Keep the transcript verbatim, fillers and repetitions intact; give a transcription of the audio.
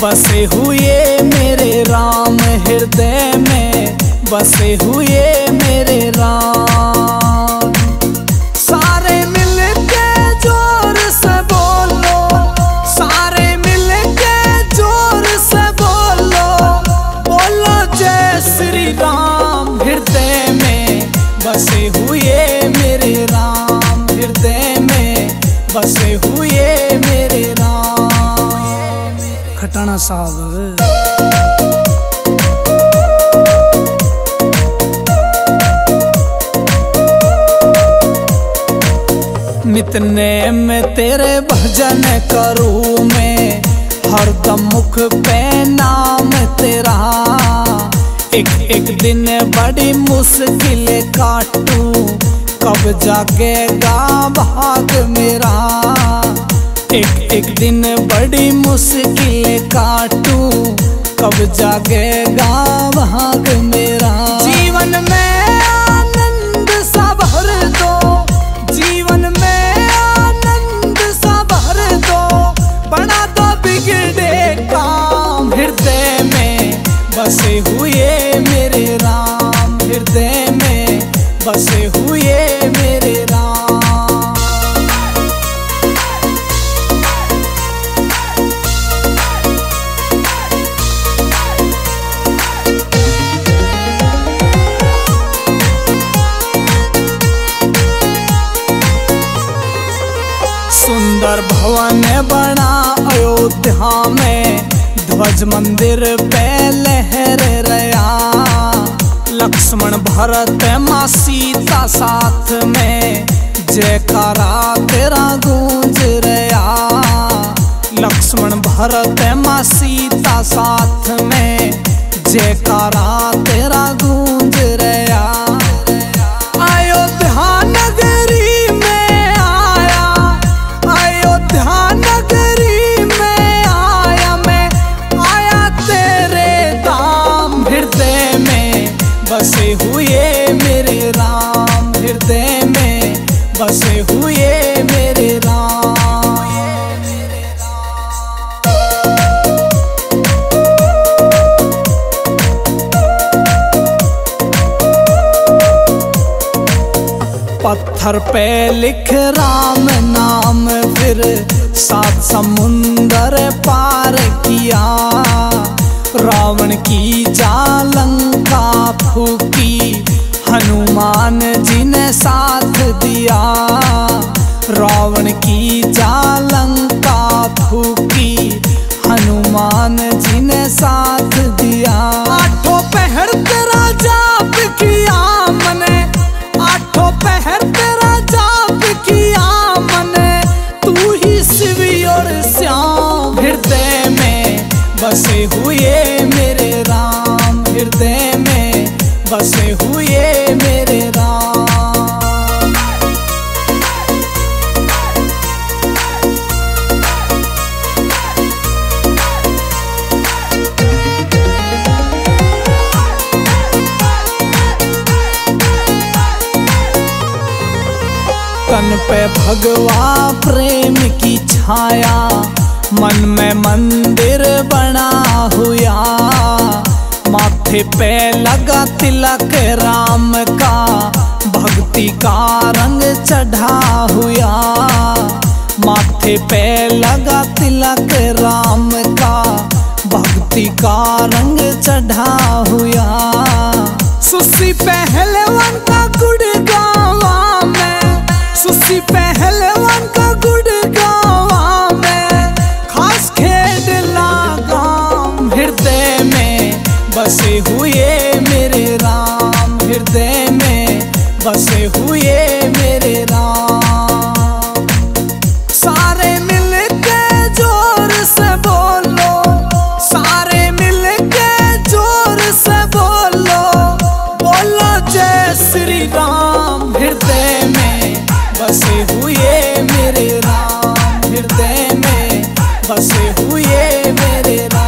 बसे हुए मेरे राम हृदय में, बसे हुए मेरे राम। सारे मिलके जोर से बोलो, सारे मिलके जोर से बोलो, बोलो जय श्री राम। हृदय में बसे हुए मेरे राम, हृदय में बसे हुए मेरे राम। खटाना साहब नितने में तेरे भजन करूं मैं, हरदम मुख पे नाम तेरा। एक एक दिन बड़ी मुश्किल काटूं, कब जागेगा भाग मेरा। एक एक दिन बड़ी मुश्किल काटूं, कब जागेगा भाग मेरा। जीवन में आनंद सा भर दो, जीवन में आनंद सा भर दो, बना दो बिगड़े काम। हृदय में बसे हुए मेरे राम, हृदय में बसे हुए मेरे राम। सुंदर भवन बना अयोध्या में, ध्वज मंदिर पे लहर रहा। लक्ष्मण भरत माँ सीता साथ में, जयकारा तेरा गूंज रहा। लक्ष्मण भरत माँ सीता साथ में, जयकारा तेरा गूंज रहा। अयोध्या नगरी में आया, अयोध्या नगरी में आया मैं, आया तेरे धाम। हृदय में बसे हुए मेरे राम, हृदय में बसे हुए मेरे राम। पत्थर पे लिख राम नाम, फिर सात समुंदर पार किया। रावण की जालंका फूकी, हनुमान जी ने साथ दिया। रावण की जालंका फूकी, हनुमान जी ने साथ दिया। आठों पहर तेरा जाप किया मने, आठों पहर तेरा जाप किया मने, तू ही शिव और श्याम। हृदय में बसे हुए मेरे राम, हृदय में बसे हुए मेरे राम। तन पे भगवा प्रेम की छाया, मन में मंदिर बना हुआ। माथे पे लगा तिलक राम का, भक्ति का रंग चढ़ा हुआ। माथे पे लगा तिलक राम का, भक्ति का रंग चढ़ा हुआ। सुसी पहलवान का गुड़ गावा मैं, सुसी पहलवान का गुड़ गावा मैं, खास खेड लगाम। हृदय में बसे हुए मेरे राम, हृदय में बसे हुए मेरे राम। सारे मिलके जोर से बोलो, सारे मिलके जोर से बोलो, बोलो जय श्री राम। हृदय में बसे हुए मेरे राम, हृदय में बसे हुए मेरे राम।